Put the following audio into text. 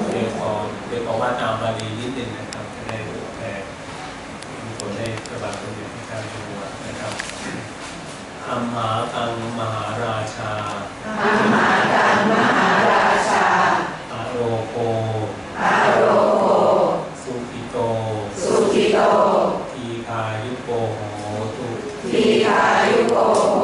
เดี๋ยวขอว่าตามบาลีนิดนึงนะครับจะได้แผ่มีคนได้พระบาทสมเด็จพระเจ้าอยู่หัวนะครับอัมหากังมหาราชาอัมหากังมหาราชาอโรโกอโรโกสุขิโตสุขิโตทีคายุโกโหตุทีคายุโกโห